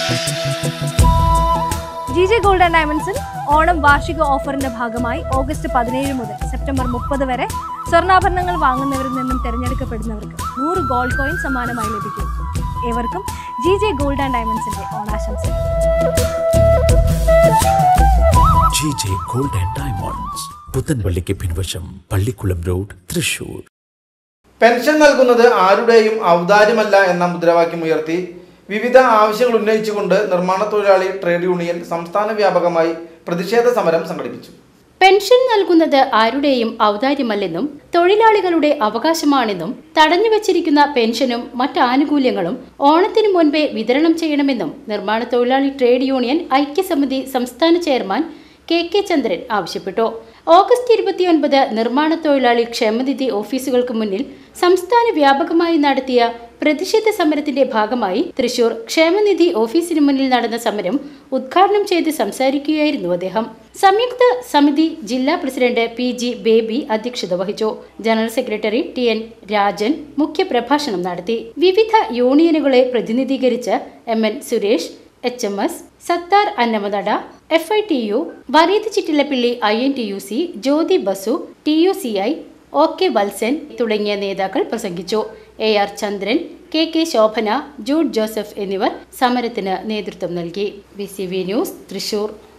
GJ Gold and Diamonds Onam വാർഷിക ഓഫറിന്റെ ഭാഗമായി August 17 മുതൽ സെപ്റ്റംബർ 30 വരെ സ്വർണ്ണാഭരണങ്ങൾ വാങ്ങുന്നവരിൽ നിന്നും തിരഞ്ഞെടുക്കപ്പെടുന്നവർക്ക് 100 ഗോൾഡ് കോയിൻ സമ്മാനമായി ലഭിക്കും. ഏവർക്കും GJ Gold and Diamondsന്റെ ഓണാശംസകൾ. GJ Gold and Diamonds, പുത്തൻപള്ളിക്ക് പിൻവശം, പള്ളിക്കുളം റോഡ്, തൃശൂർ. പെൻഷൻ നൽകുന്നത് ആരുടെയും ഔദാര്യമല്ല എന്ന മുദ്രാവാക്യം ഉയർത്തി വിവിധ ആവശ്യങ്ങൾ ഉന്നയിച്ചുകൊണ്ട് നിർമ്മാണ തൊഴിലാളി ട്രേഡ് യൂണിയൻ സംസ്ഥാന വ്യാപകമായി പ്രതിഷേധ സമരം സംഘടിപ്പിച്ചു. പെൻഷൻ നൽകുന്നത് ആരുടെയും ഔദാര്യമല്ലെന്നും തൊഴിലാളികളുടെ അവകാശമാണെന്നും തടഞ്ഞുവച്ചിരിക്കുന്ന പെൻഷനും മറ്റ് ആനുകൂല്യങ്ങളും ഓണത്തിനു മുൻപേ വിതരണം ചെയ്യണമെന്നും നിർമ്മാണ തൊഴിലാളി ട്രേഡ് യൂണിയൻ ഐക്യസമിതി സംസ്ഥാന ചെയർമാൻ KK ചന്ദ്രൻ ആവശ്യപ്പെട്ടു. ഓഗസ്റ്റ് 29 നിർമ്മാണ തൊഴിലാളി ക്ഷേമനിധി ഓഫീസുകൾക്ക് മുന്നിൽ സംസ്ഥാന വ്യാപകമായി നടത്തിയ പ്രതിഷേധ സമരത്തിന്റെ ഭാഗമായി തൃശൂർ ക്ഷേമനിധി ഓഫീസിന് മുന്നിൽ നടന്ന സമരം ഉദ്ഘാടനം ചെയ്ത് സംസാരിക്കുകയായിരുന്നു അദ്ദേഹം. സംയുക്ത സമിതി ജില്ലാ പ്രസിഡന്റ് PG ബേബി അധ്യക്ഷത വഹിച്ചു. ജനറൽ സെക്രട്ടറി TN രാജൻ മുഖ്യപ്രഭാഷണം നടത്തി. വിവിധ യൂണിയനുകളെ പ്രതിനിധീകരിച്ച് MN Suresh, HMS Sattar Annamanada, FITU, വരീത് Chittilappilly INTUC, ജ്യോതി ബസു, TUCI, OK വത്സൻ തുടങ്ങിയ നേതാക്കൾ പ്രസംഗിച്ചു. AR Chandran, KK Shobhana, Jude Joseph എന്നിവർ സമരത്തിന് നേതൃത്വം നൽകി. BCV news, Thrissur.